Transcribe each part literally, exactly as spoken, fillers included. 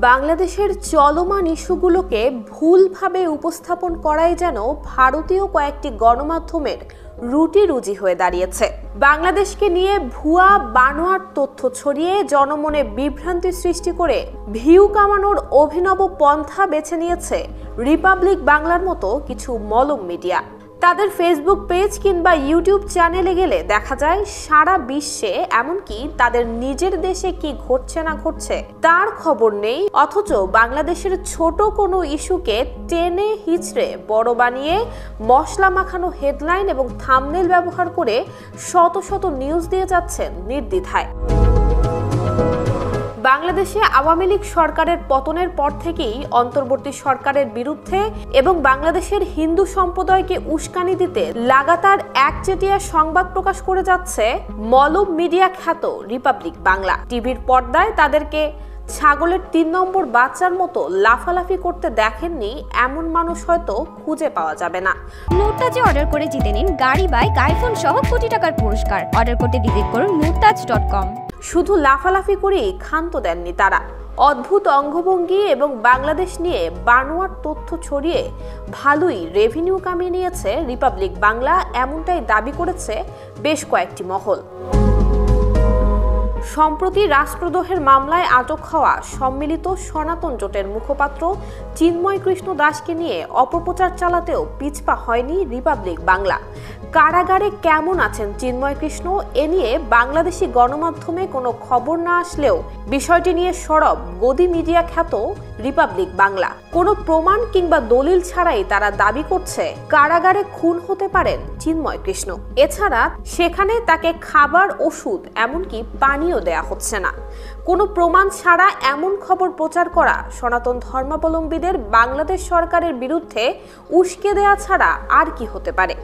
বাংলাদেশের চলমান ইস্যুগুলোকে ভুলভাবে উপস্থাপন করাই যেন ভারতীয় কয়েকটি গণমাধ্যমের রুটি রুজি হয়ে দাঁড়িয়েছে। বাংলাদেশকে নিয়ে ভুয়া বানোয়াট তথ্য ছড়িয়ে জনমনে বিভ্রান্তি সৃষ্টি করে ভিউ কামানোর অভিনব পন্থা বেছে নিয়েছে রিপাবলিক বাংলার মতো কিছু মলম মিডিয়া। তাদের ফেসবুক পেজ কিংবা ইউটিউব চ্যানেলে গেলে দেখা যায় সারা বিশ্বে এমনকি তাদের নিজের দেশে কি ঘটছে না ঘটছে তার খবর নেই, অথচ বাংলাদেশের ছোট কোনো ইস্যুকে টেনে হিচড়ে বড় বানিয়ে মশলা মাখানো হেডলাইন এবং থাম্বনেল ব্যবহার করে শত শত নিউজ দিয়ে যাচ্ছেন নির্দ্বিধায়। বাংলাদেশে আওয়ামী লীগ সরকারের পতনের পর থেকেই অন্তর্বর্তী সরকারের বিরুদ্ধে এবং বাংলাদেশের হিন্দু সম্প্রদায়কে উস্কানি দিতে লাগাতার একচেটিয়া সংবাদ প্রকাশ করে যাচ্ছে মলম মিডিয়া খ্যাত রিপাবলিক বাংলা। টিভির পর্দায় তাদেরকে ছাগলের তিন নম্বর বাচ্চার মতো লাফালাফি করতে দেখেননি এমন মানুষ হয়তো খুঁজে পাওয়া যাবে না। মুরতাজে অর্ডার করে জিতে নিন গাড়ি, বাইক, আইফোন সহ কোটি টাকার পুরস্কার। অর্ডার করতে ভিজিট করুন মুরতাজ ডট কম। শুধু লাফালাফি করেই ক্ষান্ত দেননি তারা, অদ্ভুত অঙ্গভঙ্গি এবং বাংলাদেশ নিয়ে বানোয়াট তথ্য ছড়িয়ে ভালোই রেভিনিউ কামিয়ে নিয়েছে রিপাবলিক বাংলা, এমনটাই দাবি করেছে বেশ কয়েকটি মহল। সম্প্রতি রাষ্ট্রদ্রোহের মামলায় আটক হওয়া সম্মিলিত সনাতন জোটের মুখপাত্র চিন্ময় কৃষ্ণ দাসকে নিয়ে অপপ্রচার চালাতেও পিছপা হয়নি রিপাবলিক বাংলা। কারাগারে কেমন আছেন চিন্ময় কৃষ্ণ এ নিয়ে বাংলাদেশি গণমাধ্যমে কোনো খবর না আসলেও বিষয়টি নিয়ে সরব গদি মিডিয়া খ্যাত রিপাবলিক বাংলা। কোনো প্রমাণ কিংবা দলিল ছাড়াই তারা দাবি করছে কারাগারে খুন হতে পারেন চিন্ময় কৃষ্ণ। এছাড়া সেখানে তাকে খাবার, ওষুধ এমনকি পানীয় দেয়া হচ্ছে না। কোনো প্রমাণ ছাড়া এমন খবর প্রচার করা সনাতন ধর্মাবলম্বীদের বাংলাদেশ সরকারের বিরুদ্ধে উস্কে দেয়া ছাড়া আর কি হতে পারে?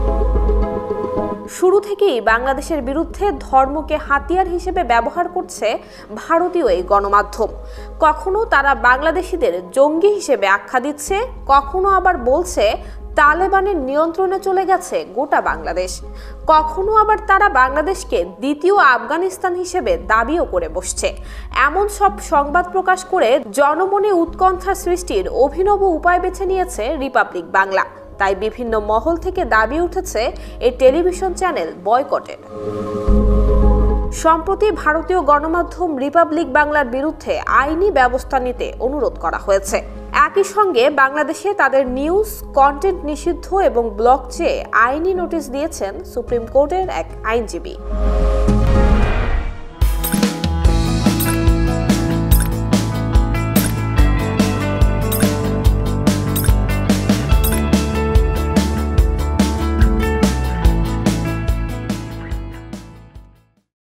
শুরু থেকেই বাংলাদেশের বিরুদ্ধে ধর্মকে হাতিয়ার হিসেবে ব্যবহার করছে ভারতীয় এই গণমাধ্যম। কখনো তারা বাংলাদেশিদের জঙ্গি হিসেবে আখ্যা দিচ্ছে, কখনো আবার বলছে তালেবানের নিয়ন্ত্রণে চলে গেছে গোটা বাংলাদেশ, কখনো আবার তারা বাংলাদেশকে দ্বিতীয় আফগানিস্তান হিসেবে দাবিও করে বসছে। এমন সব সংবাদ প্রকাশ করে জনমনে উৎকণ্ঠা সৃষ্টির অভিনব উপায় বেছে নিয়েছে রিপাবলিক বাংলা। তাই বিভিন্ন মহল থেকে দাবি উঠেছে এই টেলিভিশন চ্যানেল বয়কটের। সম্প্রতি ভারতীয় গণমাধ্যম রিপাবলিক বাংলার বিরুদ্ধে আইনি ব্যবস্থা নিতে অনুরোধ করা হয়েছে। একই সঙ্গে বাংলাদেশে তাদের নিউজ কন্টেন্ট নিষিদ্ধ এবং ব্লক চেয়ে আইনি নোটিশ দিয়েছেন সুপ্রিম কোর্টের এক আইনজীবী।